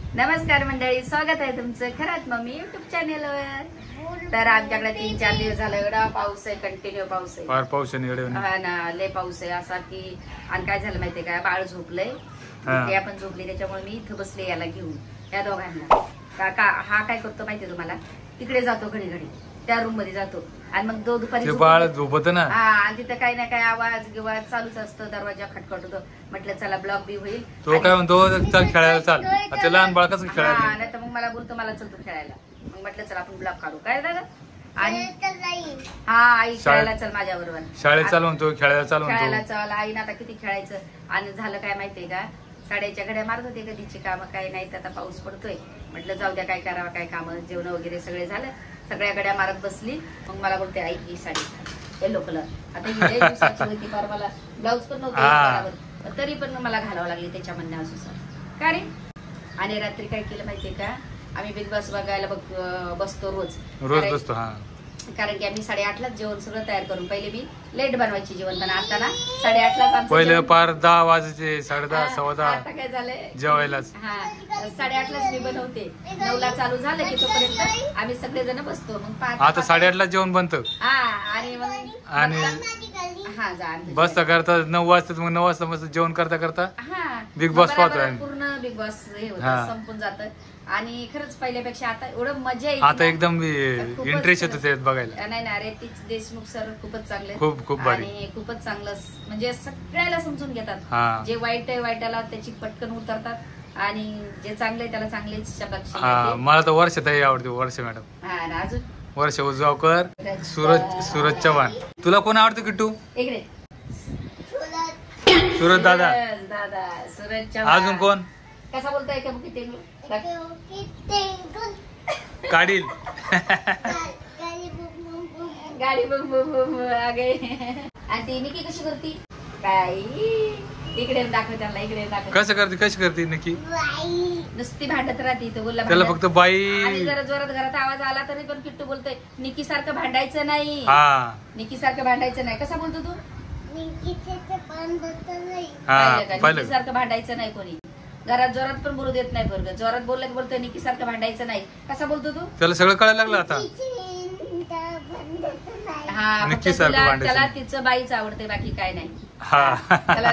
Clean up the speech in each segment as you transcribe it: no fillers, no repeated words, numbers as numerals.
नमस्कार मंडळी, स्वागत आहे तुमचं खरात मम्मी युट्यूब चॅनेलवर। तर आमच्याकडे 3-4 दिवस झाला एवढा पाऊस आहे, कंटिन्यू पाऊस आहे। फार पाऊस आहे एवढे हा ना, लय पाऊस आहे असा की। आणि काय झालं माहितीये का, बाळ झोपलंय, ते आपण झोपले, त्याच्यामुळे मी इथं बसले याला घेऊन या दोघांना। काका हा काय करतो माहितीये तुम्हाला, तिकडे जातो घडी घडी त्या रूम मध्ये जातो आणि मग दुपारी बाळ झोपत ना। हा, आणि तिथं काही ना काही आवाज गिवाज चालूच असतं, दरवाजा खटखट होतो। म्हटलं चला ब्लॉग बी होईल। तो काय म्हणतो, चल खेळायला चाल। आता लहान बाळ कसं खेळायला, नाही तर मग मला बोलतो मला चल तू खेळायला। मग म्हटलं चला आपण ब्लॉग काढू, काय दादा। आणि हा आई खेळायला चल माझ्या बरोबर, शाळेत चाल म्हणतो, खेळायला चाल म्हणतो। खेळायला चल आईनं आता किती खेळायचं। आणि झालं काय माहितीये का, साड्याच्या घड्या मारत होते, कधीची कामं काही नाही, आता पाऊस पडतोय, म्हटलं जाऊ द्या काय करावं, काय कामं जेवण वगैरे सगळे झालं, सगळ्या घड्या मारत बसली। मग मला बोलते आई ही साडी येलो कलर, आता ही लई दिवसाची होती, फार मला ब्लाऊज पण नव्हतं, तरी पण मला घालावं लागली त्याच्या म्हणण्यानुसार का रे। आणि रात्री काय केलं माहितीये का, आम्ही बिग बॉस बघायला बसतो रोज बसतो। हा, कारण की आम्ही 8:30लाच जेवण सगळं तयार करून, पहिले मी लेट बनवायची जेवण, पण आता ना 8:30लाच पहिले पार 10 वाजायचे, 10:30 सव्वा 10 आता काय झालंय जेवायलाच। हा, 8:30लाच मी बनवते, 9ला चालू झालं की तोपर्यंत आम्ही सगळेजण बसतो। मग आता 8:30ला जेवण बनतं। हा, आणि मग आणि हा जा बसता करता 9 वाजता, मग 9 वाजता मस्त जेवण करता करता हा बिग बॉस पाहतोय, पूर्ण बिग बॉस हे होतं, संपून जातं। आणि खरंच पहिल्यापेक्षा आता एवढं मजा येते, आता एकदम इंटरेस्ट येतो ते बघायला। नाही ना, रितेश देशमुख सर खूपच चांगले, खूप भारी, आणि खूपच चांगलं म्हणजे सगळ्याला समजून घेतात। जे वाईट आहे वाईटाला त्याची पटकन उतरतात, आणि जे चांगले त्याला चांगलेच शब्द। मला तर वर्षाताई आवडते, वर्ष मॅडम। हा ना, अजून वर्ष उजगावकर, सूरज चव्हाण। तुला कोण आवडतं किट्टू? इकडे सूरज दादा, सूरज चव्हाण। अजून कोण? कसा बोलतोय का बुकी टेंगू काढील गाडी बघ आगे। आणि ती निकी कशी करती काय, इकडे दाखव त्यांना, इकडे दाखव कशी करते नक्की। नुसती भांडत राहते, तो बोलला त्याला फक्त बाई। आणि जरा जोरात घरात आवाज आला तरी पण किट्टू बोलतोय निकी सारखं भांडायचं नाही, निकी सारखं भांडायचं नाही। कसा बोलतो तू, निकी सारखं भांडायचं नाही कोणी, घरात जोरात पण बोलू देत नाही बरोबर, जोरात बोलत बोलतोय निकी सारखं भांडायचं नाही। कसा बोलतो तू, त्याला सगळं कळायला लागलं आता। हा, निकी सारखं त्याला तिचं बाईच आवडते, बाकी काय नाही। त्याला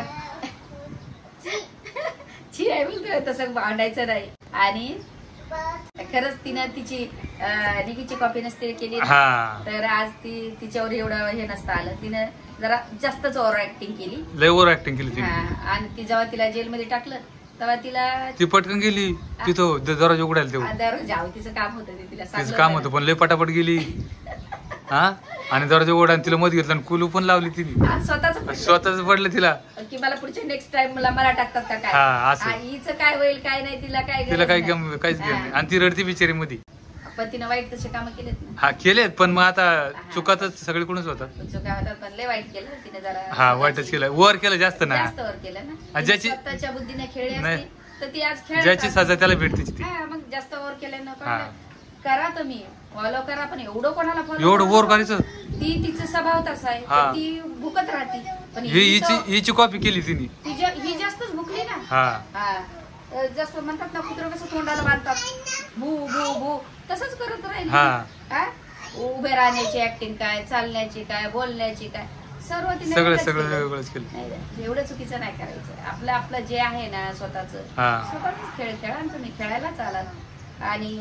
ची आहे बोलतोय, तसं भांडायचं नाही। आणि खरंच तिनं तिची निकीची कॉपी नसते केली, तर आज तिच्यावर एवढं हे नसतं आलं, तिनं जरा जास्तच ओव्हर ऍक्टिंग केली, लय ओव्हर ऍक्टिंग केली तिने। आणि ती जेव्हा तिला जेलमध्ये टाकलं तेव्हा ती पटकन गेली तिथं, दरवाजा उघडायला तेव्हा तिचं काम होतं, तिला तिचं काम होतं, पण लय पटापट गेली। हा, आणि दरवाजा उघडा, तिला मध्ये घेतला, कुलू पण लावली तिने, स्वतःच पडलं तिला की मला पुढच्या नेक्स्ट टाइम मला टाकतात का काय, हिचं काय होईल काय नाही, तिला काहीच नाही। आणि ती रडती बिचारी मध्ये, पण तिने वाईट तसे काम केलेत ना। हा केलेत, पण मग आता चुकातच सगळीकडूनच होतात, चुका होतात, पण लय वाईट केलं तिने जरा। हा, वाईटच केलं, वर केलं जास्त ना, जास्त वर केलं ना। ज्याची स्वतःच्या बुद्धीने खेळली असती तर ती आज खेळ, ज्याची सजा त्याला भेटते। मग जास्त वर केलं ना, करा तुम्ही फॉलो करा, पण एवढं कोणाला फॉलो, एवढं वर करायचं, ती तिचा स्वभाव तसा आहे, ती भुकत राहते। पण हिची कॉपी केली तिने, ही जास्तच भुकली ना। जास्त म्हणतात ना, कुत्र कसं तोंडाला बांधतात, भू भू भू, तसंच करत राहील। उभे राहण्याची ऍक्टिंग काय, चालण्याची काय, बोलण्याची काय, सर्व तिने वेगळंच केलं। एवढं चुकीचं नाही करायचं, आपलं जे आहे ना स्वतःच खेळ खेळा, तुम्ही खेळायलाच आलात। आणि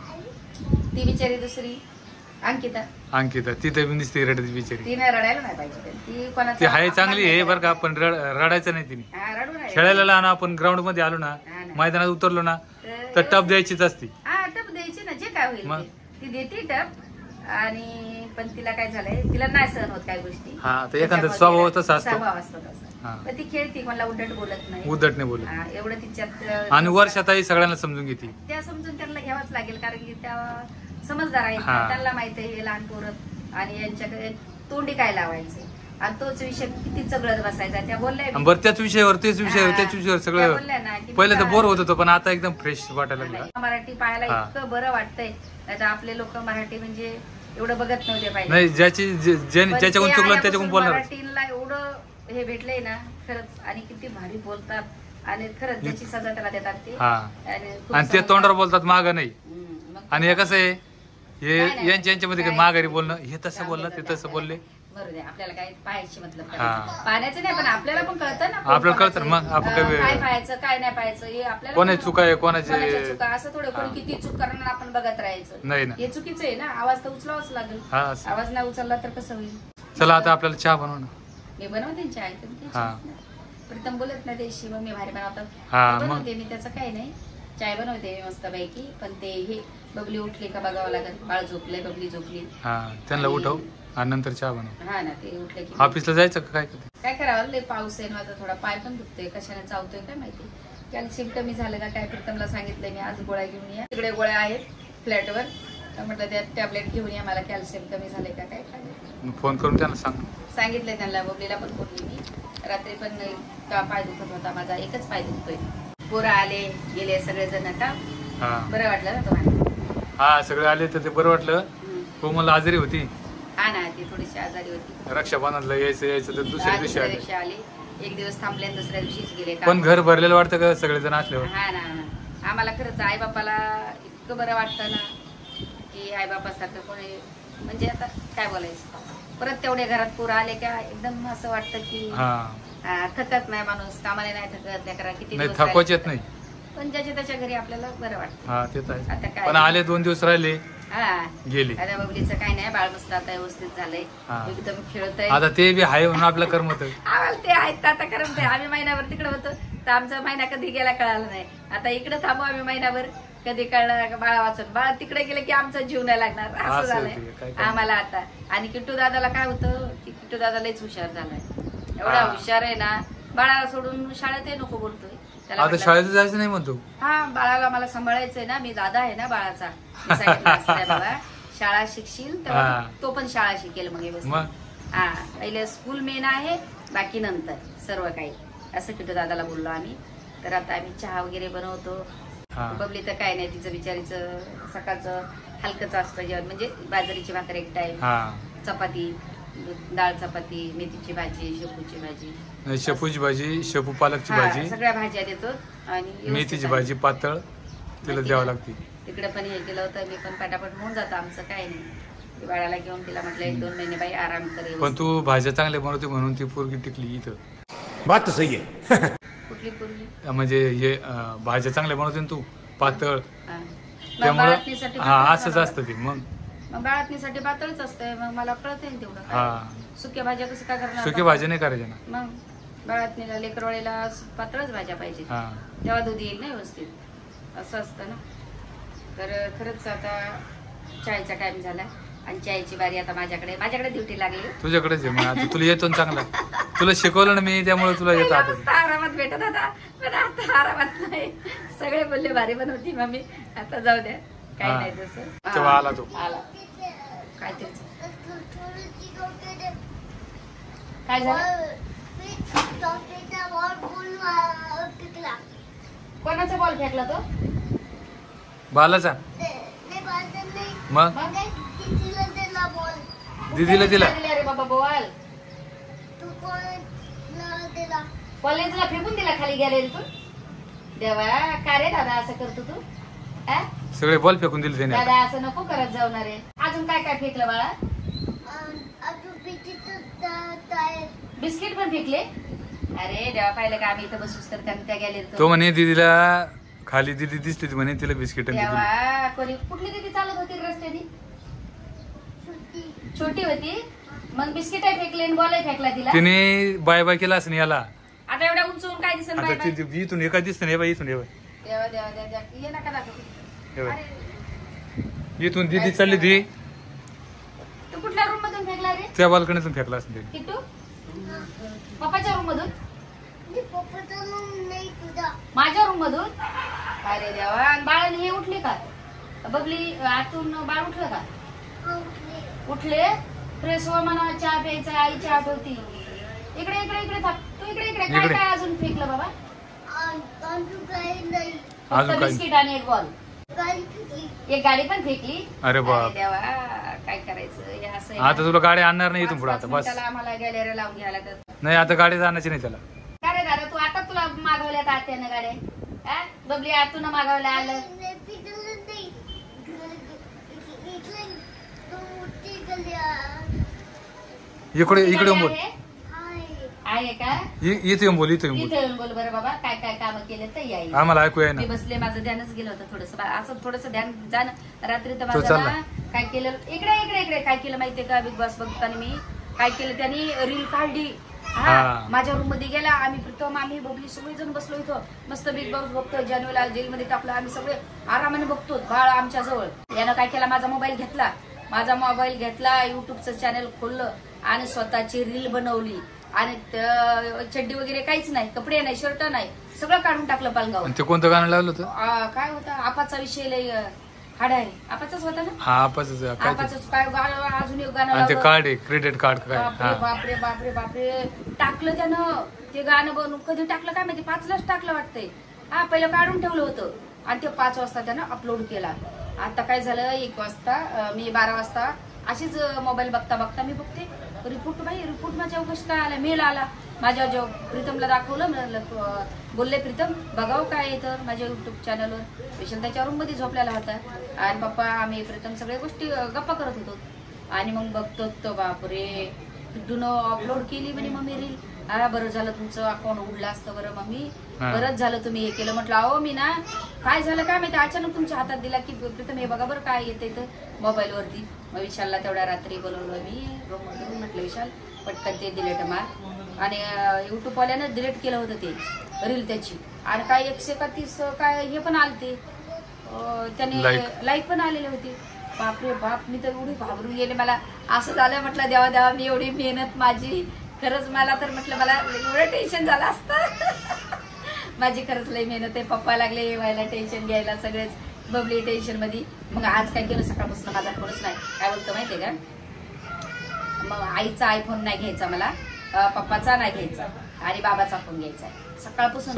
ती बिचारी दुसरी अंकिता तिथे दिसते रडती बिचारी, तिने रडायला नाही पाहिजे, ती कोणाची आहे चांगली आहे बरं का, पण रडायचं नाही तिने। खेळायला लहान आपण ग्राउंड मध्ये आलो ना, मैदानात उतरलो ना, तर टप द्यायचीच असती। टप द्यायची ना, जे काय होईल ती देते टप। आणि पण तिला काय झालंय, तिला नाही सहन होत काही गोष्टी, एखादा स्वभाव तसा असतो, पण ती खेळती, कोणाला उद्धट बोलत नाही, एवढं तिच्यात। आणि वर्षातही सगळ्यांना समजून घेते, त्या समजून त्यांना घ्यावंच लागेल, कारण की त्या समजदार आहेत, त्यांना माहित आहे हे लहान पोरं आणि यांच्याकडे तोंडी काय लावायचं, आणि तोच विषय किती चगळत बसायचा। त्या बोलल्या बरं त्याच विषयावर सगळं पहिले तर बोर होत होतं, पण आता एकदम फ्रेश वाटायला लागलं। मराठी पाहायला इतकं बरं वाटतंय, नाही आपले लोक मराठी म्हणजे एवढं बघत नव्हते पाहिजे, नाही ज्याच्याकडून चुकलं त्याच्याकडून बोलणार। मराठीला एवढं हे भेटलंय ना खरंच, आणि किती भारी बोलतात, आणि खरंच ज्याची सजा त्याला देतात ते. हा आणि ते तोंडावर बोलतात माग नाही. आणि हे कसं आहे हे यांच्यामध्ये माघारी बोलणं हे तसं बोललं ते तसं बोलले बरोबर. आपल्याला काय पाहायची मतलब पाहण्याचं नाही पण आपल्याला पण कळतं ना. आपल्याला कळतं मग आपण काय पाहायचं काय नाही पाहायचं हे आपल्याला कोणाची चुका आहे कोणाची चुका असं थोडं कोणी किती चूक करणार आपण बघत राहायचं नाही ना. हे चुकीचं आहे ना. आवाज तर उचलावाच लागेल. आवाज नाही उचलला तर कसं होईल. चला आता आपल्याला चहा बनव ना. मी बनवते चहा ऐकून. प्रीतम बोलत नाही त्याशी मग मी भारी बनवतात बनवते मी त्याचं काही नाही. चाय बनवते मी मस्त पैकी. पण ते हे बबली उठली का बघावं लागेल. बाळ झोपलंय बबली झोपली त्यांना उठव आणि नंतर चहा बनव. हा ना ते उठले की ऑफिसला जायचं का काय करावं. लय पाऊस आहे माझा थोडा पाय पण दुखतोय कशाने चावतोय काय माहिती. कॅल्शियम कमी झालं का काय प्रीतमला सांगितलंय मी आज गोळ्या घेऊन या. तिकडे गोळ्या आहेत फ्लॅटवर तर म्हटलं त्या टॅबलेट घेऊन या मला कॅल्शियम कमी झालंय का काय. फोन करून त्यांना सांगितलंय त्यांना. बबलीला पण बोलली मी रात्री पण का पाय दुखत होता माझा एकच पाय दुखतोय. पोरं आले गेले सगळेजण का बरं वाटलं ना तुम्हाला. सगळे आले तर ते बरं वाटलं. कोमल आजारी होती. हा ना ती थोडीशी आजारी होती. रक्षाबंधनला यायचं तर दुसऱ्या दिवशी आली. एक दिवस थांबले दुसऱ्या दिवशीच गेले. पण घर भरलेलं वाटतं का सगळेजण असल्यावर. हा ना आम्हाला खरंच आई बापाला इतकं बरं वाटतं ना की आई बापासारखं कोणी म्हणजे आता काय बोलायचं. परत तेवढे घरात पोरं आले का एकदम असं वाटतं की थकत नाही माणूस. कामाने नाही थकत लेकरा किती थकवाच येत नाही. पण ज्याच्या त्याच्या घरी आपल्याला बरं वाटतं. आता काय पण आले 2 दिवस राहिले गेले. आता बबलीचं काही नाही बाळ मस्त आता व्यवस्थित झालंय एकदम खेळतय. आता ते बी आहे म्हणून आपलं करमत. आम्हाला ते आहेत आता करमत. आम्ही महिनाभर तिकडे होतो तर आमचा महिना कधी गेला कळाला नाही. आता इकडे थांबू आम्ही महिनाभर कधी कळणार बाळा वाचून. बाळा तिकडे गेले की आमचा जीव नाही लागणार असं झालंय आम्हाला आता. आणि किट्टू दादाला काय होतं की किट्टू दादा लयच हुशार झालाय. एवढा हुशार आहे ना बाळाला सोडून शाळेतही नको बोलतोय. आता शाळेत जायचं नाही म्हणतो. बाळाला मला सांभाळायचंय ना. मी दादा आहे ना बाळाचा. मी सांगितलं बाबा शाळा शिकशील तेव्हा तो पण शाळा शिकेल मग. पहिले स्कूल मेन आहे बाकी नंतर सर्व काही असं किट्टू दादाला बोललो आम्ही. तर आता आम्ही चहा वगैरे बनवतो. बबली तर काय नाही तिचं बिचारीचं सकाळचं हलकंच असतं जेवण म्हणजे बाजरीची भाकर एक टाइम चपाती डाळ चपाती मेथीची भाजी शेपूची भाजी शेपूची भाजी शेपू पालकची भाजी सगळ्या भाज्या देतो. आणि मेथीची भाजी पातळ तिला द्यावं लागते. तिकडे पण हे केलं होतं मी पण पटापट होऊन जातं आमचं काय नाही. बाळाला घेऊन तिला म्हटलं 1-2 महिने बाई आराम करे. पण तू भाज्या चांगल्या बनवते म्हणून ती पोरगी टिकली इथं. बात तर सही आहे. कुठली पोरगी म्हणजे हे भाज्या चांगल्या बनवते ना तू पातळ त्यामुळे असंच असतं ते. मग बाळातणीसाठी पातळच असतंय. मग मला कळत आहे तेवढं. सुक्या भाज्या कसं काय करणार. सुक्या भाज्या नाही करायच्या ना. मग बाळातणीला लेकरवाळीला पातळच भाज्या पाहिजे तेव्हा दूध येईल ना व्यवस्थित असं असतं ना. तर खरंच आता चायचा टाइम झाला आणि चायची बारी आता माझ्याकडे ड्युटी लागली. तुझ्याकडेच आहे. आता तुला येतो चांगला. तुला शिकवलं ना मी त्यामुळे तुला येतो. आरामात भेटत होता पण आता आरामात नाही. सगळे बोलले भारी बनवती मम्मी आता जाऊ द्या काही नाही तसं. आला तो आला काय ते काय झालं. कोणाचा बॉल फेकला तो बालाचा. मग दीदीला दिला. अरे बाबा बॉल कॉलेजला फेकून दिला खाली गेले तू. देवा का रे दादा असं करतो तू. सगळे बॉल फेकून दिले त्याने. दादा असं नको करत जाऊ ना रे. अजून काय काय फेकलं बाळा. बिस्किट पण फेकले. अरे देवा पाहिलं का आम्ही इथं बसूच तर त्या गेले. तो म्हणे दीदीला खाली दीदी दिसली ती म्हणे तिला बिस्किट. कोणी कुठली दीदी चालत होती रस्त्याने छोटी होती मग बिस्किट फेकले आणि बॉल फेकला तिला. तिने बाय बाय केला असं याला. आता एवढ्या उंचून काय दिसत इथून एका दिसत नाही. इथून देवा देवा देवा ये नका दाखव. इथून दीदी चालली ती. तू कुठल्या रूम मधून फेकला रे. त्या बाल्कनीतून फेकला असं ते. किट्टू पप्पाच्या रूम मधून माझ्या रूम मधून. अरे देवा. आणि बाळाने हे उठले का बबली आतून बाळ उठलं का. उठले फ्रेश हो म्हणा चहा प्यायचा आईची आठवती. इकडे इकडे इकडे थांब तू. इकडे इकडे काय काय अजून फेकलं बाबा. बिस्किट आणि एक बॉल एक गाडी पण फेकली. अरे बाप देवा काय करायचं असं. आता तुला गाडी आणणार नाही इथून पुढे. आता बस आम्हाला गॅलरी लावून घ्यायला नाही. आता गाडी आणायची नाही त्याला. काय रे दादा तू आता तुला मागवल्या तात्यानं गाड्या? बबली आतून मागवल्या आलं. इकडे इकडे बोल. आहे का? इथे येऊन बोल, इथे येऊन बोल. इथे येऊन बोल बरं बाबा. काय काय काम केले तर याई. आम्हाला ऐकू आहे ना. मी बसले, माझं ध्यानच गेलं होतं थोडस, असं थोडस ध्यान जाणं रात्री. तर तो माझं चालला. ना काय केलं, इकडे इकडे इकडे काय केलं माहितीये का, बिग बॉस बघताना मी काय केलं, त्यांनी रील काढली. हा. माझ्या रूम मध्ये गेला, आम्ही प्रीतम, आम्ही बबली सगळेजण बसलो इथं मस्त बिग बॉस बघतो. जान्हवीला जेलमध्ये टाकलं, आम्ही सगळे आरामाने बघतो. बाळ आमच्या जवळ. यानं काय केला, माझा मोबाईल घेतला, युट्यूबचं चॅनल खोललं आणि स्वतःची रील बनवली. आणि चड्डी वगैरे काहीच नाही, कपडे नाही, शर्ट नाही, सगळं काढून टाकलं पालगाव. ते कोणतं गाणं लावलं होतं? काय होतं, आपाचा विषय लय हाड आहे. आपाचाच होता ना? हा, आपाच काय गाणं, अजून एक गाणं ते कार्ड आहे, क्रेडिट कार्ड काय. बापरे बापरे बापरे टाकलं त्यानं ते गाणं बनवून. कधी टाकलं काय माहिती, 5लाच टाकलं वाटतंय. पहिलं काढून ठेवलं होतं आणि ते 5 वाजता त्यानं अपलोड केला. आता काय झालं, 1 वाजता, मी 12 वाजता अशीच मोबाईल बघता बघता मी बघते रिपोर्ट माझ्या कशी काय आला, मेल आला माझ्या. जेव्हा प्रीतमला दाखवलं, बोलले प्रीतम बघाव काय येतं माझ्या युट्यूब चॅनलवर. विशाल त्याच्या रूम मध्ये झोपलेला होता आणि पप्पा, आम्ही प्रीतम सगळ्या गोष्टी गप्पा करत होतो. आणि मग बघतो तो बापरे, पिट्टूनं अपलोड केली म्हणे मम्मी रील. बरं झालं तुमचं अकाउंट उडलं असतं बरं मम्मी, बरंच झालं तुम्ही हे केलं. म्हटलं अहो मी ना, काय झालं काय माहिती, अचानक तुमच्या हातात दिला की प्रीतम हे बघा बरं काय येतं इथं मोबाईल वरती. मग विशालला तेवढ्या रात्री बोलवलं मी रूम मधून. म्हटलं विशाल पटकन ते डिलीट मार. आणि युट्यूब वाल्यानं डिलीट केलं होतं ते रील त्याची. आणि काय 131 काय हे पण आलते, त्याने लाईक पण आलेले होते. बापरे बाप, मी तर एवढी घाबरून गेले. मला असं झालं, म्हटलं देवा देवा, मी एवढी मेहनत माझी, खरंच मला तर म्हटलं मला एवढं टेन्शन झालं असतं. माझी खरंच लई मेहनत आहे. पप्पा लागले व्हायला टेन्शन घ्यायला, सगळेच बबली टेन्शन मध्ये. मग आज काय केलं, सकाळपासून माझा फोनच नाही. काय बोलतो माहितीये का, मग आईचा आयफोन नाही घ्यायचा मला, पप्पाचा नाही घ्यायचा आणि बाबाचा फोन घ्यायचा. सकाळपासून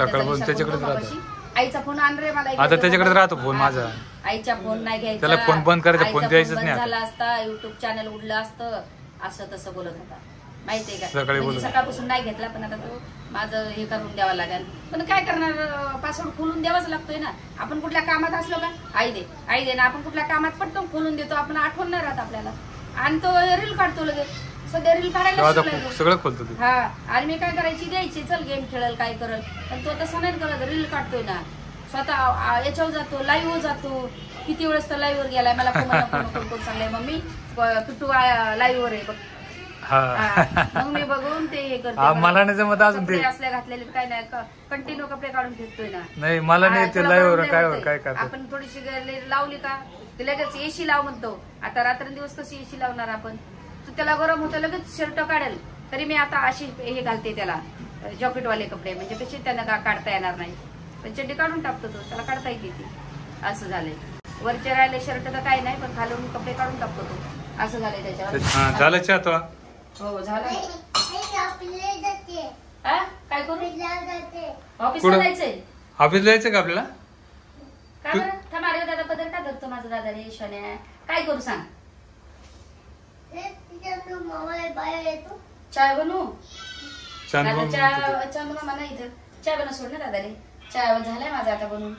आईचा फोन आण रे मला, आता त्याच्याकडे राहतो फोन माझा. आईचा फोन नाही घ्यायचा, त्याला फोन बंद करायचा, फोन द्यायचाच नाही. झाला असता, युट्यूब चॅनल उडलं असतं, असं तसं बोलत होता माहितीये का. सकाळपासून नाही घेतला, पण आता तो माझं हे करून द्यावं लागेल. पण काय करणार, पासवर्ड खोलून द्यावाच लागतोय ना. आपण कुठल्या कामात असलो का, आई दे ना, आपण कुठल्या कामात पटकन खोलून देतो, आपण आठवण नाही राहत आपल्याला. आणि तो रील काढतो लगेच, सध्या रील काढायला सगळं खोलतो. हा, आणि मी काय करायची, द्यायची चल गेम खेळल काय करल. पण तो तसं नाही करत, रील काढतोय ना स्वतः. याच्यावर जातो, लाईव्ह जातो. किती वेळेस तर लाईव्ह वर गेलाय. मला कोण सांगलाय मम्मी किट्टू लाईव्ह वर आहे बघ. मग मी बघून ते हे करतो. मला नाही जमत अजून ते असल्या घातलेले, काय नाही कंटिन्यू कपडे काढून फेकतोय ना. नाही मला नाही ते लाईव्ह काय काय. आपण थोडीशी लावली का ते लगेच एसी लाव म्हणतो. आता रात्रंदिवस कशी एसी लावणार आपण, त्याला गरम होतं लगेच शर्ट काढेल. तरी मी आता अशी हे घालते त्याला, जॉकेटवाले कपडे, म्हणजे कशी त्यांना काढता येणार नाही. पण चड्डी काढून टाकतो तो, त्याला काढता येते ती. असं झालंय. वरचे राहिले शर्ट तर काही नाही, पण खालून कपडे काढून टाकतो तो. असं झालंय त्याच्यावर. झालं चहा तो? हो झालं. काय करू, ऑफिसला जायचंय. ऑफिसला जायचं का आपल्याला? काय बरं थांब, अरे दादा पदर का धरतो माझा दादा रे शोन्या. काय करू सांग, चाय बनवू? चहा बनवा म्हणा, इथं चहा बनव. सोड ना दादा रे, चहा झालाय माझा आता बनवून.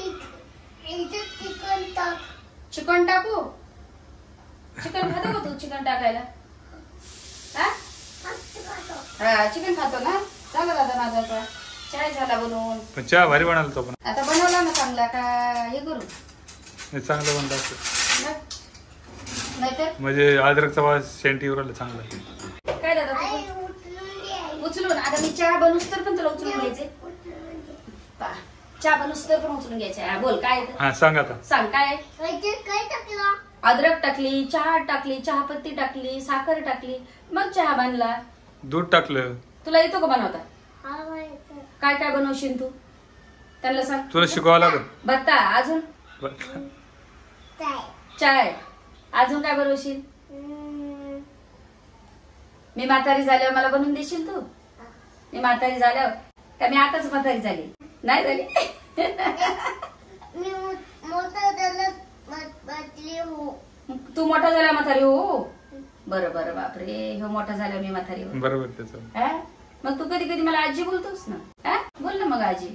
चिकन टाकू? चिकन खातो का तू, चिकन टाकायला? हा चिकन खातो ना. झालं दादा माझा आता चाय झाला बनवून. चहा भारी बनवला तो पण. आता बनवला ना चांगला का हे करू, चांगलं बनलं असतं नाहीतर म्हणजे अद्रकचा वास सेंट येऊन चांगला. काय दादा उचलून, आता मी चहा बनवूस तर पण तुला उचलून घ्यायचे. चहा बनवूस तर पण उचलून घ्यायचे. बोल काय. हा सांग आता, सांग काय. अद्रक टाकली, चहा टाकली, चहापत्ती टाकली, साखर टाकली, मग चहा बनला. दूध टाकलं. तुला येतो का बनवता? काय काय बनवशील तू त्यांना सांग. तुला शिकवावं लागेल. भत्ता अजून चाय, अजून काय बनवशील? मी म्हातारी झाल्यावर मला बनवून देशील तू? मी म्हातारी झाल्यावर का, मी आताच म्हातारी झाली नाही झाली? तू मोठा झाला म्हातारी हो. बरं बरं बापरे, हो मोठा झाल्यावर मी म्हातारी हो. बरोबर त्याचं. मग तू कधी कधी मला आजी बोलतोस ना, बोल ना मग आजी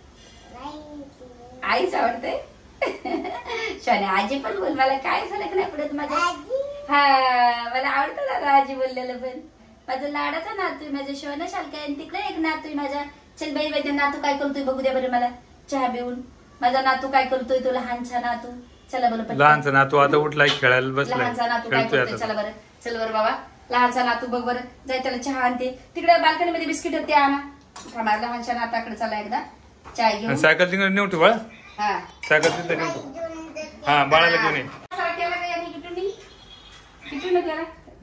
आईच आवडते. शाने आजी पण बोल, मला काय फरक नाही पडत माझ्या. हा मला आवडतं दादा आजी बोललेलं पण. माझा लाडाचा नातू माझ्या शोना शालका आहे, तिकडे एक नातू माझ्या. चल बाई बाई नातू काय करतोय बघू द्या बरं मला चहा पिऊन. माझा नातू काय करतोय तो लहानचा नातू. चला बरं लहानचा नातू आता उठलाय खेळायला बसलाय. लहानचा नातू काय करतोय चला बरं. चल बरं बाबा लहानचा नातू बघ बरं. जाय त्याला चहा आणते. तिकडे बाल्कनी मध्ये बिस्किट होते आणा. थांबा लहानच्या नाताकडे चला एकदा चहा घेऊन. सायकल तिकडे नेऊन ठेव बाळा. हा सायकल तिथे नेऊन ठेव. हा बाळाला घेऊन ये. केला का यांनी किटूनी किटून केला.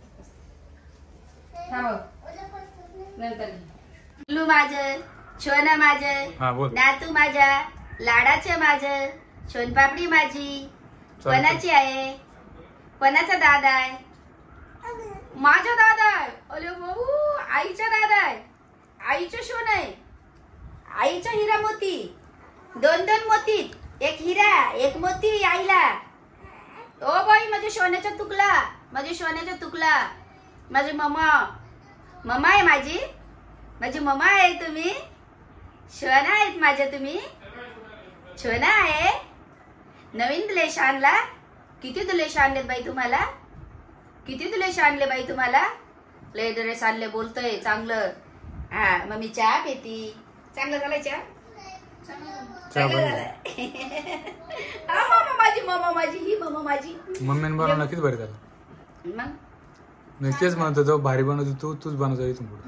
हा हो नंतर लू माझं छोना माझं हा बोल. नातू माझ्या लाडाचं माझं सोनपापडी माझी. कोणाची आहे कोणाचा दादा आहे. माझा दादा आहे. अरे बाबू आईचा दादा आहे. आईचं सोन आहे. आईचा हिरा मोती. दोन दोन मोती. एक हिरा एक मोती आईला. ओ बाई माझ्या सोन्याचा तुकला. माझ्या सोन्याचा तुकला. माझी मम्मा मम्मा आहे माझी. माझी मम्मा आहे तुम्ही. शोना आहेत माझ्या तुम्ही. शोना आहे. नवीन द्लेश आणला. किती द्लेश आणले बाई तुम्हाला. किती द्लेश आणले बाई तुम्हाला. लय ड्रेस आणले बोलतोय चांगलं. हा मम्मी चहा पेती. चांगलं झालंय चहा. चांगलं झालंय. हा मामा माझी मम्मा माझी ही मम्मा माझी. मम्मीने बनवला किती भारी झालं. मग मी तेच म्हणतो जो भारी बनवतो तूच बनवतो इथून पुढे.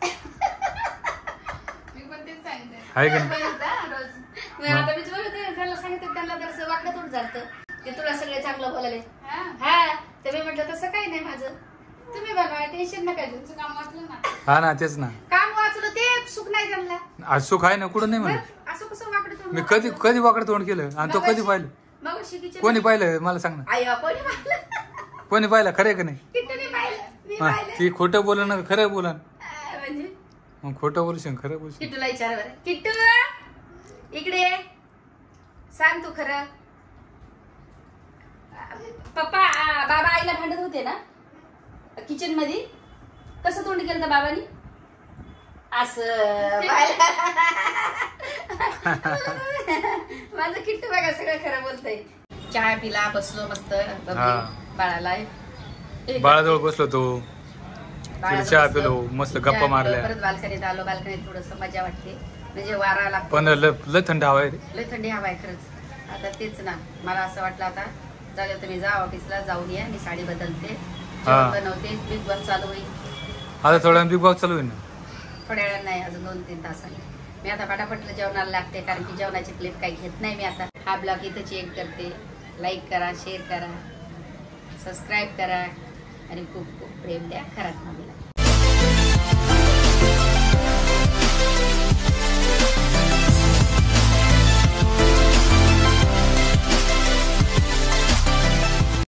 आहे का नाही. आता मी तुला सांगितलं त्यांना जर वाकडं थोडं झालं ते तुला सगळे चांगलं बोलायले. हा तर मी म्हटलं तसं काही नाही माझं. तुम्ही बनवा टेन्शन नका घेऊ. तुमचं काम वाचलं ना. हा ना तेच ना. काम वाचलं ते सुख नाही जमला. आज सुख आहे ना कुठं नाही म्हणत. असं कसं वाकडं तोंड. मी कधी कधी वाकडं तोंड केलं आणि तो कधी पाहिलं. मग शिकीचे कोणी पाहिलं मला सांग ना. आई कोणी पाहिलं. कोणी पाहिलं खरं का नाही. किती पाहिलं मी हा पाहिलं. ती खोटं बोल ना खरं बोला. म्हणजे मग खोटं बोलू शक खरं बोलू. किट्टूला विचार बरं. किट्टू इकडे सांग तू खरं. पप्पा बाबा आईला भांडत होते ना किचन मध्ये. कसं तोंड केलं तर बाबांनी असं. माझं किट्टू बघा सगळं खरं बोलतय. चहा पिला बसलो मस्त बाळाला. बाळाजवळ बसलो तो चहा पिलो मस्त गप्पा मारल्या. परत बाल्कनीत आलो. बाल्कनीत थोडस मजा वाटते म्हणजे वारा लागतो. पण लय थंड हवा आहे रे. लय थंडी हवा आहे खरंच. आता तेच ना मला असं वाटलं आता जाऊ तुम्ही जा ऑफिसला जाऊन या. मी साडी बदलते बनवते. बिग बॉस चालू होईल. आता थोड्या बिग बॉस चालू होईल ना. थोड्या वेळा नाही अजून 2-3 तासांनी. मी आता पटापट जेवणाला लागते कारण की जेवणाची क्लिप काही घेत नाही मी आता. हा ब्लॉग इथं चेक करते. लाईक करा शेअर करा सबस्क्राईब करा आणि खूप खूप प्रेम द्या खरात मम्मीला.